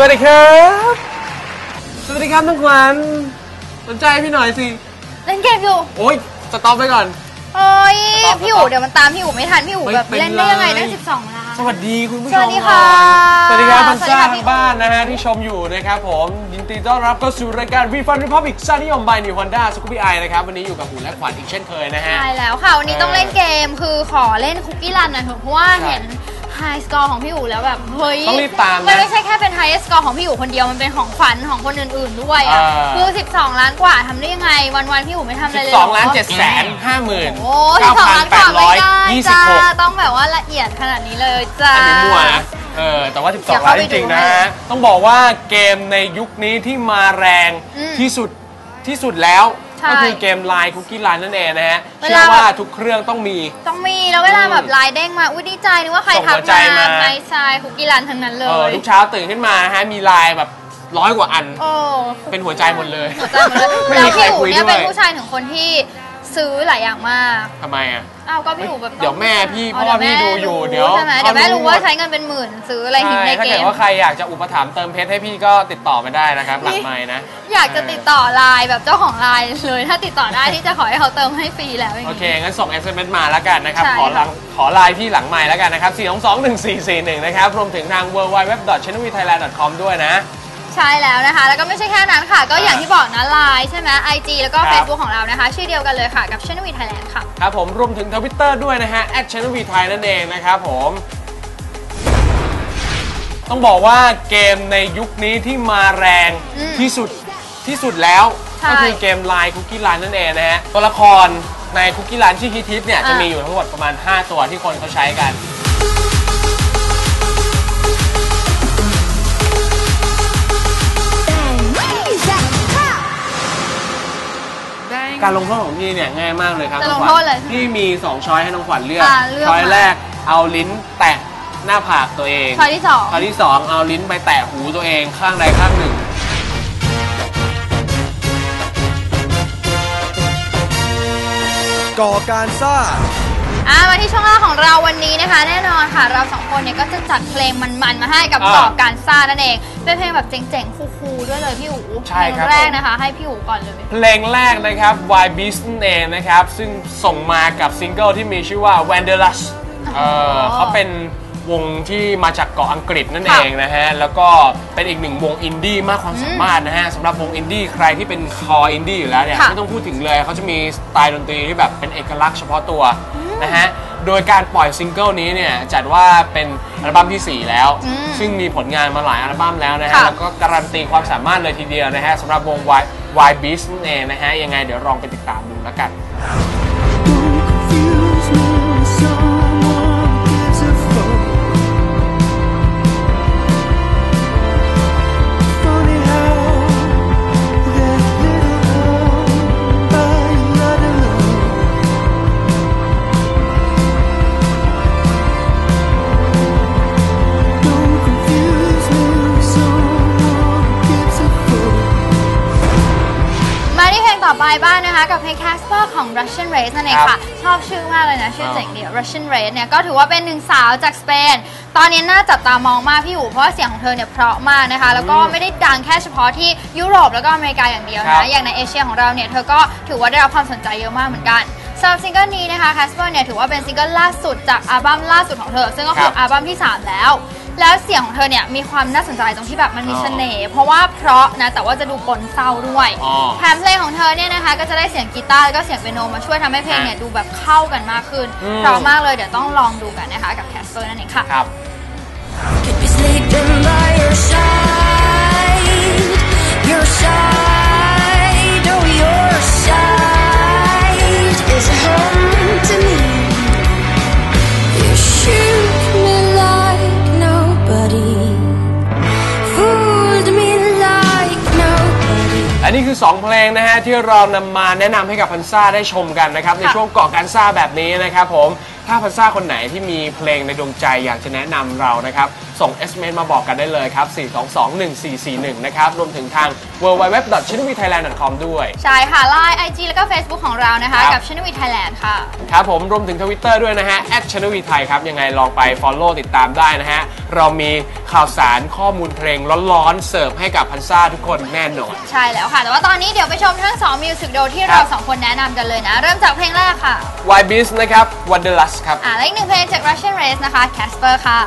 วัสดีครับสวัสดีครับน้องขวัญสนใจพี่หน่อยสิเล่นเกมอยู่โอ๊ยสต็อปไว้ก่อนโอ้ยพี่อู๋เดี๋ยวมันตามพี่อู๋ไม่ทันพี่อู๋แบบเล่นได้ยังไงตั้ง12 ล้านสวัสดีคุณผู้ชมสวัสดีค่ะสวัสดีครับพันซ่าบ้านนะฮะที่ชมอยู่นะครับผมยินดีต้อนรับเข้าสู่รายการ Refund Republic ซ่านิยม by New Honda Scoopy I นะครับวันนี้อยู่กับหูและขวัญอีกเช่นเคยนะฮะใช่แล้วค่ะวันนี้ต้องเล่นเกมคือขอเล่นคุกกี้รันนะเพราะว่าเห็นไฮสกอร์ของพี่อู๋แล้วแบบเฮ้ยต้องรีบตามนะไม่ใช่แค่เป็นไฮสกอร์ของพี่อู๋คนเดียวมันเป็นของขวัญของคนอื่นๆด้วยอ่ะคือ12 ล้านกว่าทำได้ยังไงวันๆพี่อู๋ไม่ทำอะไรเลย 12,750,000 โอ้12 ล้านกว่าไม่ได้จ้าต้องแบบว่าละเอียดขนาดนี้เลยจ้าอันนี้มั่วนะแต่ว่า12 ล้านจริงๆนะฮะต้องบอกว่าเกมในยุคนี้ที่มาแรงที่สุดแล้วก็คือเกมไลน์คุกกี้รันนั่นเองนะฮะเชื่อว่าทุกเครื่องต้องมีแล้วเวลาแบบไลน์เด้งมาอุ้ยดีใจนึกว่าใครทักมาไม่ใช่คุกกี้รันทั้งนั้นเลยทุกเช้าตื่นขึ้นมาฮะมีไลน์แบบ100 กว่าอันเป็นหัวใจหมดเลยแล้วพี่อู๋เนี่ยเป็นผู้ชายถึงคนที่ซื้อหลายอย่างมากทำไมอ่ะก็พี่อู๋แบบเดี๋ยวแม่พี่พ่อพี่ดูอยู่เดี๋ยวแม่รู้ว่าใช้เงินเป็นหมื่นซื้ออะไรหินในเกมถ้าเกิดว่าใครอยากจะอุปถัมภ์เติมเพชรให้พี่ก็ติดต่อมาได้นะครับหลังไมค์นะอยากจะติดต่อไลน์แบบเจ้าของไลน์เลยถ้าติดต่อได้ที่จะขอให้เขาเติมให้ฟรีแล้วโอเคงั้นส่ง SMS มาแล้วกันนะครับขอไลน์พี่หลังไมค์แล้วกันนะครับ4221441นะครับรวมถึงทาง www.channelvthailand.com ด้วยนะใช่แล้วนะคะแล้วก็ไม่ใช่แค่นั้นค่ะก็อย่างที่บอกนะไลน์ใช่ไหม IG แล้วก็ Facebook ของเรานะคะชื่อเดียวกันเลยค่ะกับ Channel V Thailand ค่ะครับผมรวมถึง Twitter ด้วยนะฮะ @channelvthai นั่นเองนะครับผมต้องบอกว่าเกมในยุคนี้ที่มาแรงที่สุดแล้วก็คือเกมไลน์คุกกี้รันนั่นเองนะฮะตัวละครในคุกกี้รันที่ฮิตเนี่ยจะมีอยู่ทั้งหมดประมาณ5 ตัวที่คนเขาใช้กันการลงโทษของพี่เนี่ยง่ายมากเลยครับน้องขวัญพี่มี2ช้อยให้น้องขวัญเลือกช้อยแรกเอาลิ้นแตะหน้าผากตัวเองช้อยที่2 เอาลิ้นไปแตะหูตัวเองข้างใดข้างหนึ่งก่อการซ่ามาที่ช่วงแรกของเราวันนี้นะคะแน่นอนค่ะเรา2 คนเนี่ยก็จะจัดเพลงมันๆมาให้กับก่อการซ่านั่นเองเป็นเพลงแบบเจ๋งๆคูลๆด้วยเลยพี่อู๋เพลงแรกนะคะให้พี่อู๋ก่อนเลยเพลงแรกนะครับ Why Beast นั่นเองนะครับซึ่งส่งมากับซิงเกิลที่มีชื่อว่า Wanderlust เขาเป็นวงที่มาจากเกาะอังกฤษนั่นเองนะฮะแล้วก็เป็นอีกหนึ่งวงอินดี้มากความสามารถนะฮะสำหรับวงอินดี้ใครที่เป็นคออินดี้อยู่แล้วเนี่ยไม่ต้องพูดถึงเลยเขาจะมีสไตล์ดนตรีที่แบบเป็นเอกลักษณ์เฉพาะตัวนะฮะโดยการปล่อยซิงเกิลนี้เนี่ยจัดว่าเป็นอัลบั้มที่4แล้วซึ่งมีผลงานมาหลายอัลบั้มแล้วนะฮะแล้วก็การันตีความสามารถเลยทีเดียวนะฮะสำหรับวง Why Beast นั่นเองนะฮะยังไงเดี๋ยวลองไปติดตามดูแล้วกันต่อไปบ้านนะคะกับเพลง Casper ของ Russian Race นั่นเองค่ะชอบชื่อมากเลยนะชื่อเจ๋งดี Russian Race เนี่ยก็ถือว่าเป็นหนึ่งสาวจากสเปนตอนนี้น่าจับตามองมากพี่อู๋เพราะว่าเสียงของเธอเนี่ยเพราะมากนะคะแล้วก็ไม่ได้ดังแค่เฉพาะที่ยุโรปแล้วก็อเมริกาอย่างเดียวนะอย่างในเอเชียของเราเนี่ยเธอก็ถือว่าได้รับความสนใจเยอะมากเหมือนกันสำหรับซิงเกิลนี้นะคะ Casper เนี่ยถือว่าเป็นซิงเกิลล่าสุดจากอัลบั้มล่าสุดของเธอซึ่งก็คืออัลบั้มที่3แล้วเสียงของเธอเนี่ยมีความน่าสนใจตรงที่แบบมันมีเสน่ห์เพราะว่าเพราะนะแต่ว่าจะดูปนเศร้าด้วยแถมเพลงของเธอเนี่ยนะคะก็จะได้เสียงกีตาร์แล้วก็เสียงเปียโนมาช่วยทำให้เพลงเนี่ยดูแบบเข้ากันมากขึ้นเพราะมากเลยเดี๋ยวต้องลองดูกันนะคะกับ Casper นั่นเองค่ะนี่คือ2เพลงนะฮะที่เรานำมาแนะนำให้กับพันซ่าได้ชมกันนะครับในช่วงเกาะการซ่าแบบนี้นะครับผมถ้าพันซ่าคนไหนที่มีเพลงในดวงใจอยากจะแนะนำเรานะครับส่ง SMS มาบอกกันได้เลยครับ4221441นะครับรวมถึงทาง www.channelvthailand.com ด้วยใช่ค่ะ Line IG แล้วก็ Facebook ของเรานะคะกับ Channel V Thailand ค่ะครับผมรวมถึง Twitter ด้วยนะฮะ@channelvthai ครับยังไงลองไป follow ติดตามได้นะฮะเรามีข่าวสารข้อมูลเพลงร้อนๆเสิร์ฟให้กับพันซ่าทุกคนแน่นอนใช่แล้วค่ะแต่ว่าตอนนี้เดี๋ยวไปชมทั้ง2 Music Video ที่เรา2คนแนะนำกันเลยนะเริ่มจากเพลงแรกค่ะ YBeast นะครับ Wanderlust ครับและอีก1เพลงจาก Russian Race นะคะ Casper ค่ะ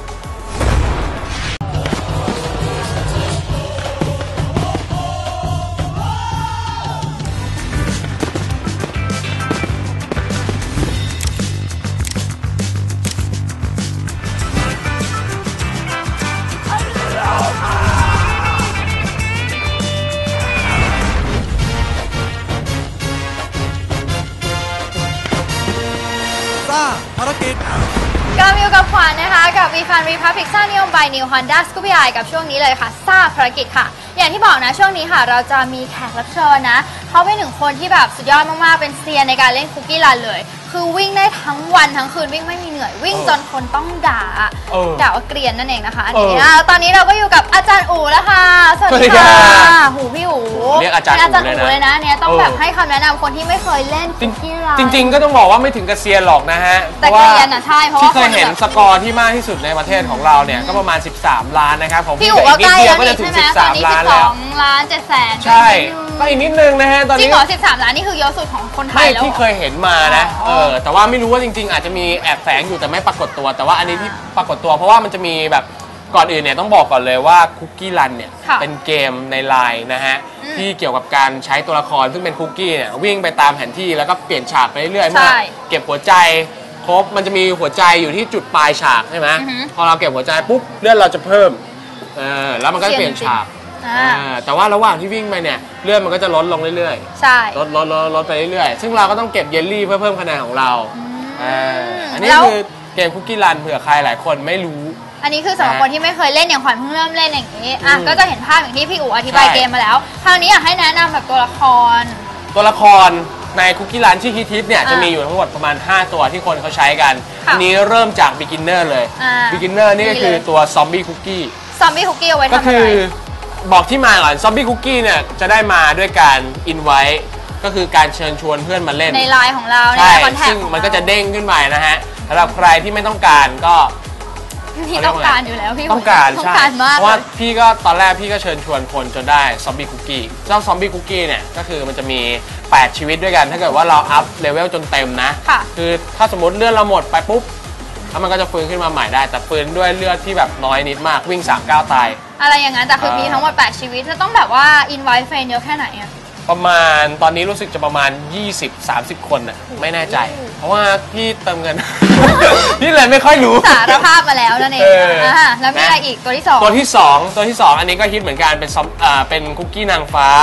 ภารกิจกำลังอยู่กับขวัญนะคะกับ V-Fun Republic ซ่านิยม by New Honda Scoopy I กับช่วงนี้เลยค่ะซ่าภารกิจค่ะอย่างที่บอกนะช่วงนี้ค่ะเราจะมีแขกรับเชิญนะเขาเป็น1คนที่แบบสุดยอดมากๆเป็นเซียนในการเล่นคุกกี้รันเลยคือวิ่งได้ทั้งวันทั้งคืนวิ่งไม่มีเหนื่อยวิ่งจนคนต้องด่าว่าเกรียนนั่นเองนะคะอันนี้ตอนนี้เราก็อยู่กับอาจารย์อู๋แล้วค่ะสวัสดีค่ะหูพี่อู๋เรียกอาจารย์อู๋เลยนะเนี่ยต้องแบบให้คำแนะนำคนที่ไม่เคยเล่นคุกกี้รันจริงๆก็ต้องบอกว่าไม่ถึงกับเซียนหรอกนะฮะแต่เกรียนอ่ะใช่เพราะว่าที่เคยเห็นสกอร์ที่มากที่สุดในประเทศของเราเนี่ยก็ประมาณ13 ล้านนะครับของพี่อู๋ก็ใกล้แล้วก็จะถึง13 ล้านแล้ว 12 ล้าน 700,000 ใช่ก็อีกนิดนึงนะฮะตอนนี้จริงเหรอ13 ล้านนี่คือเยอะสุดของคนไทยแล้วที่เคยเห็นมานะแต่ว่าไม่รู้ว่าจริงๆอาจจะมีแอบแฝงอยู่แต่ไม่ปรากฏตัวแต่ว่าอันนี้ที่ปรากฏตัวเพราะว่ามันจะมีแบบก่อนอื่นเนี่ยต้องบอกก่อนเลยว่าคุกกี้รันเนี่ยเป็นเกมในไลน์นะฮะที่เกี่ยวกับการใช้ตัวละครซึ่งเป็นคุกกี้เนี่ยวิ่งไปตามแผนที่แล้วก็เปลี่ยนฉากไปเรื่อยๆเมื่อเก็บหัวใจครบมันจะมีหัวใจอยู่ที่จุดปลายฉากใช่ไหมพอเราเก็บหัวใจปุ๊บเลือดเราจะเพิ่มแล้วมันก็เปลี่ยนฉากแต่ว่าระหว่างที่วิ่งไปเนี่ยเลือดมันก็จะลดลงเรื่อยๆใช่ลดไปเรื่อยๆซึ่งเราก็ต้องเก็บเยลลี่เพื่อเพิ่มคะแนนของเราอันนี้คือเกมคุกกี้รันเผื่อใครหลายคนไม่รู้อันนี้คือสำหรับคนที่ไม่เคยเล่นอย่างขวัญเพิ่งเริ่มเล่นอย่างนี้ก็จะเห็นภาพอย่างที่พี่อู๋อธิบายเกมมาแล้วคราวนี้อยากให้แนะนำแบบตัวละครในคุกกี้รันที่ฮิตเนี่ยจะมีอยู่ทั้งหมดประมาณ5ตัวที่คนเขาใช้กันอันนี้เริ่มจาก beginner เลย beginner นี่ก็คือตัวซอมบี้คุกกี้เอาไว้ทำอะไรก็คือบอกที่มาก่อนซอมบี้คุกกี้เนี่ยจะได้มาด้วยการอินไว้ก็คือการเชิญชวนเพื่อนมาเล่นในไลน์ของเราในคอนแทคซึ่งมันก็จะเด้งขึ้นมานะฮะสำหรับใครที่ไม่ต้องการก็พี่ต้องการอยู่แล้วพี่ต้องการใช่เพราะว่าพี่ก็ตอนแรกพี่ก็เชิญชวนคนจนได้ซอมบี้คุกกี้เจ้าซอมบี้คุกกี้เนี่ยก็คือมันจะมี8ชีวิตด้วยกันถ้าเกิดว่าเราอัพเลเวลจนเต็มนะคือถ้าสมมติเลือดเราหมดไปปุ๊บแล้วมันก็จะฟื้นขึ้นมาใหม่ได้แต่ฟื้นด้วยเลือดที่แบบน้อยนิดมากวิ่ง3 ก้าวตายอะไรอย่างนั้นแต่คือมีทั้งหมด8ชีวิตจะต้องแบบว่าอินไวท์เฟรนเยอะแค่ไหนอะประมาณตอนนี้รู้สึกจะประมาณ20-30 คนน่ะไม่แน่ใจเพราะว่าพี่เติมเงิน พี่เลยไม่ค่อยรู้สารภาพมาแล้วนั่นเองแล้วมีอะไรอีกตัวที่2 อันนี้ก็ฮิตเหมือนกันเป็นคุกกี้นางฟ้า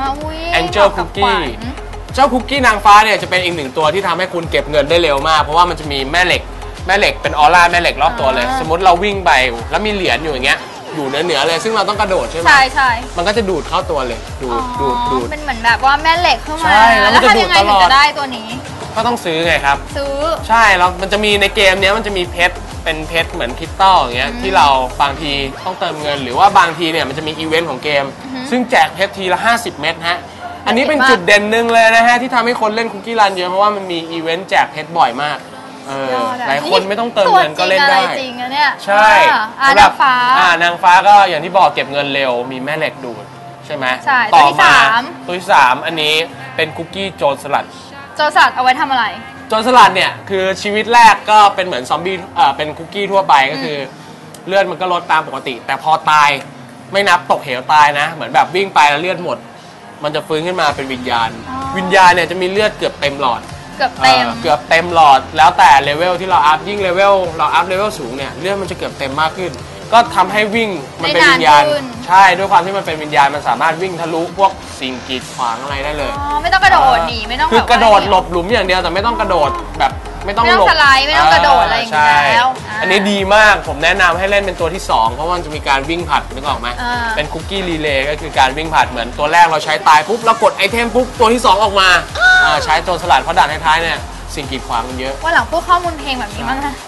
Angel Cookie เจ้าคุกกี้นางฟ้าเนี่ยจะเป็นอีก1ตัวที่ทำให้คุณเก็บเงินได้เร็วมากเพราะว่ามันจะมีแม่เหล็กเป็นออร่าแม่เหล็กรอบตัวเลยสมมติเราวิ่งไปแล้วมีเหรียญอยู่อย่างเงี้ยอยู่เหนือเลยซึ่งเราต้องกระโดดใช่ไหมใช่มันก็จะดูดเข้าตัวเลยดูดเป็นเหมือนแบบว่าแม่เหล็กเข้ามาแล้วทำยังไงถึงจะได้ตัวนี้ก็ต้องซื้อไงครับใช่แล้วมันจะมีในเกมนี้มันจะมีเพชรเป็นเพชรเหมือนคริสตัลอย่างเงี้ยที่เราบางทีต้องเติมเงินหรือว่าบางทีเนี่ยมันจะมีอีเวนต์ของเกมซึ่งแจกเพชรทีละ50 เม็ดฮะอันนี้เป็นจุดเด่นหนึ่งเลยนะฮะที่ทำให้คนเล่นคุกกี้รันเยอะเพราะว่ามันมีอีเวนต์แจกเพชรบ่อยมากหลายคนไม่ต้องเติมเงินก็เล่นได้จริงนะเนี่ยใช่นางฟ้านางฟ้าก็อย่างที่บอกเก็บเงินเร็วมีแม่เหล็กดูดใช่ไหมต่อมาตัวที่3อันนี้เป็นคุกกี้โจรสลัดเอาไว้ทำอะไรโจรสลัดเนี่ยคือชีวิตแรกก็เป็นเหมือนซอมบี้เป็นคุกกี้ทั่วไปก็คือเลือดมันก็ลดตามปกติแต่พอตายไม่นับตกเหวตายนะเหมือนแบบวิ่งไปแล้วเลือดหมดมันจะฟื้นขึ้นมาเป็นวิญญาณเนี่ยจะมีเลือดเกือบเต็มหลอดเกือบเต็มหลอดแล้วแต่เลเวลที่เราอัพยิ่งเลเวลเราอัพเลเวลสูงเนี่ยเลือดมันจะเกือบเต็มมากขึ้นก็ทำให้วิ่งมันเป็นวิญญาณใช่ด้วยความที่มันเป็นวิญญาณมันสามารถวิ่งทะลุพวกสิ่งกีดขวางอะไรได้เลยไม่ต้องกระโดดหนีไม่ต้องคือกระโดดหลบหลุมอย่างเดียวแต่ไม่ต้องกระโดดแบบไม่ต้องหลบสไลด์ไม่ต้องกระโดดอะไรอย่างเงี้ยแล้วอันนี้ดีมากผมแนะนำให้เล่นเป็นตัวที่2เพราะมันจะมีการวิ่งผัดนึกออกไหมเป็นคุกกี้รีเลย์ก็คือการวิ่งผัดเหมือนตัวแรกเราใช้ตายปุ๊บเรากดไอเทมปุ๊บตัวที่2ออกมาใช้โจรสลัดเพราะด่านท้ายๆเนี่ยสิ่งกีดขวางมันเยอะวันหลังพูดข้อมูลเพลงแบบนี้บ้างนะ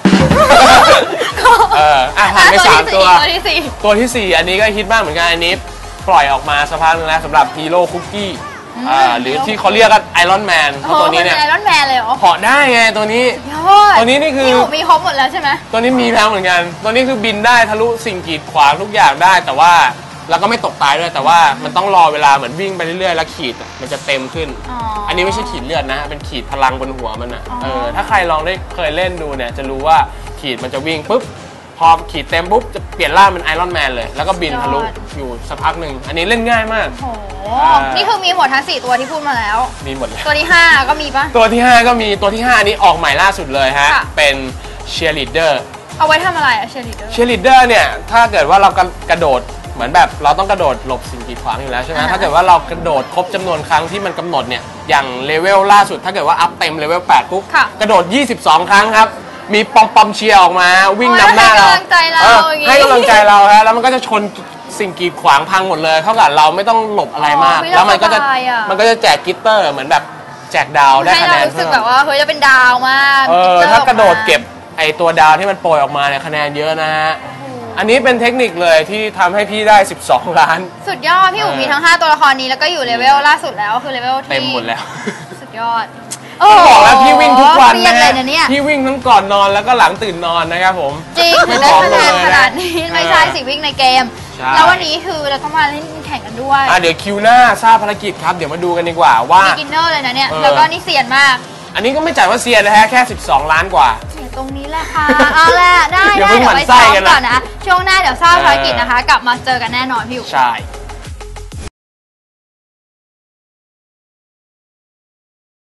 ผ่านไป3 ตัวตัวที่สี่ตัวที่ 4 อันนี้ก็ฮิตมากเหมือนกัน อันนี้ปล่อยออกมาสักพักนึงแล้วสำหรับฮีโร่คุกกี้หรือที่เขาเรียกกันไอรอนแมนเพราะตัวนี้เนี่ยไอรอนแมนเลยเหรอเหาะได้ไงตัวนี้ยอดตัวนี้นี่คือพี่หมูมีครบหมดแล้วใช่ไหมตัวนี้มีแล้วเหมือนกัน ตัวนี้คือบินได้ทะลุสิ่งกีดขวางทุกอย่างได้ แต่ว่าแล้วก็ไม่ตกตายด้วยแต่ว่ามันต้องรอเวลาเหมือนวิ่งไปเรื่อยๆแล้วขีดมันจะเต็มขึ้น อันนี้ไม่ใช่ขีดเลือดนะเป็นขีดพลังบนหัวมันอ่ะถ้าใครลองได้เคยเล่นดูเนี่ยจะรู้ว่าขีดมันจะวิ่งปุ๊บพอขีดเต็มปุ๊บจะเปลี่ยนร่างเป็นไอรอนแมนเลยแล้วก็บินทะลุอยู่สักพักหนึ่งอันนี้เล่นง่ายมากโอ้โหนี่คือมีหมดทั้ง4ตัวที่พูดมาแล้วมีหมดเลยตัวที่5ก็มีปะตัวที่ 5 ก็มีตัวที่ 5 อันนี้ออกใหม่ล่าสุดเลยฮะค่ะเป็นเชียร์ลีดเดอร์เอาไว้ทำอะไรอะเชอร์ลีเดอร์เชียร์ลีดเดอร์เนี่ยถ้าเกิดว่าเรากระโดดเหมือนแบบเราต้องกระโดดหลบสิ่งกีดขวางอยู่แล้วใช่ไหมถ้าเกิดว่าเรากระโดดครบจำนวนครั้งที่มันกำหนดเนี่ยอย่างเลเวลล่าสุดถ้าเกิดว่าอัพเต็มเลเวล8ปุ๊บกระโดด22 ครั้งครับมีปอมเชียร์ออกมาวิ่งนำหน้าเราให้กำลังใจเราอย่างงี้ให้กำลังใจเราฮะแล้วมันก็จะชนสิ่งกีดขวางพังหมดเลยเท่ากับเราไม่ต้องหลบอะไรมาก แล้วมันก็จะแจกกิตเตอร์เหมือนแบบแจกดาวได้ให้คะเราแนนรู้สึเพิ่กมแบบว่าเฮ้ยจะเป็นดาวมากถ้ากระโดดเก็บไอตัวดาวที่มันโปรยออกมาเนี่ยคะแนนเยอะนะฮะอันนี้เป็นเทคนิคเลยที่ทำให้พี่ได้12 ล้านสุดยอดพี่อู๋มีทั้ง5ตัวละครนี้แล้วก็อยู่เลเวลล่าสุดแล้วคือเลเวลที่เต็มหมดแล้วสุดยอดบอกแล้วพี่วิ่งทุกวันเรียนเลยนะเนี่ยพี่วิ่งทั้งก่อนนอนแล้วก็หลังตื่นนอนนะครับผมจริงไม่ได้ผอมคะเลแนนยขนาดนี้ไม่ใช่สิวิ่งในเกมใช่แล้ววันนี้คือเราต้องมาเล่นแข่งกันด้วยเดี๋ยวคิวหน้าทราบภารกิจครับเดี๋ยวมาดูกันดีกว่าว่ามีกินเนอร์เลยนะเนี่ยเออแล้วก็นี่เซียนมากอันนี้ก็ไม่จ่ายว่าเซียนนะฮะแค่12 ล้านกว่าเสียตรงนี้แหละค่ะ เอาละได้เดี๋ยวได้เพิ่งเดี๋ยวหมั่ไปนไส้ซ้อมกันนะก่อนนะ ช่วงหน้าเดี๋ยวทราบภารกิจนะคะ กลับมาเจอกันแน่นอนพี่อู๋ใช่